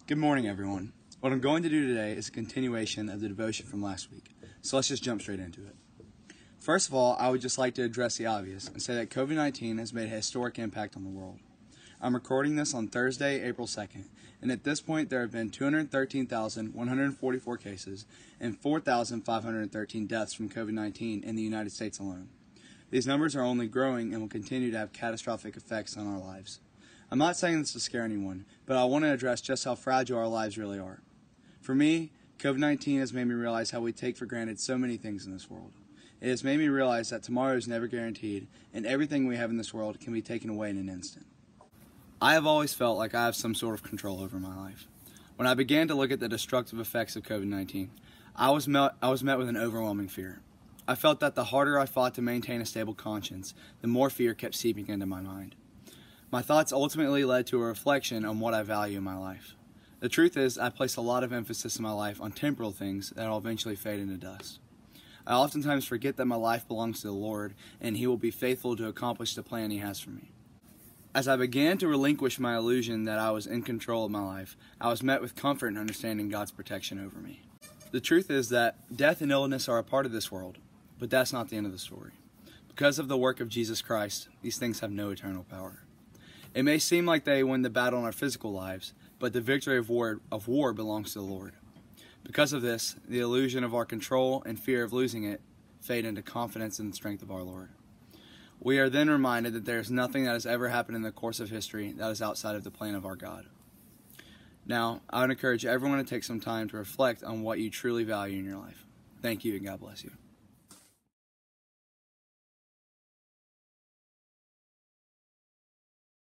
Good morning, everyone. What I'm going to do today is a continuation of the devotion from last week, so let's just jump straight into it. First of all, I would just like to address the obvious and say that COVID-19 has made a historic impact on the world. I'm recording this on Thursday, April 2nd, and at this point there have been 213,144 cases and 4,513 deaths from COVID-19 in the United States alone. These numbers are only growing and will continue to have catastrophic effects on our lives. I'm not saying this to scare anyone, but I want to address just how fragile our lives really are. For me, COVID-19 has made me realize how we take for granted so many things in this world. It has made me realize that tomorrow is never guaranteed, and everything we have in this world can be taken away in an instant. I have always felt like I have some sort of control over my life. When I began to look at the destructive effects of COVID-19, I was met with an overwhelming fear. I felt that the harder I fought to maintain a stable conscience, the more fear kept seeping into my mind. My thoughts ultimately led to a reflection on what I value in my life. The truth is, I place a lot of emphasis in my life on temporal things that will eventually fade into dust. I oftentimes forget that my life belongs to the Lord, and He will be faithful to accomplish the plan He has for me. As I began to relinquish my illusion that I was in control of my life, I was met with comfort in understanding God's protection over me. The truth is that death and illness are a part of this world, but that's not the end of the story. Because of the work of Jesus Christ, these things have no eternal power. It may seem like they win the battle in our physical lives, but the victory of war belongs to the Lord. Because of this, the illusion of our control and fear of losing it fade into confidence in the strength of our Lord. We are then reminded that there is nothing that has ever happened in the course of history that is outside of the plan of our God. Now, I would encourage everyone to take some time to reflect on what you truly value in your life. Thank you, and God bless you.